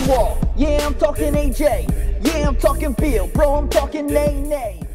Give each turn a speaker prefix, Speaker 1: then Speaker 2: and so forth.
Speaker 1: Wall. Yeah, I'm talking AJ. Yeah, I'm talking Bill. Bro, I'm talking Nay Nay.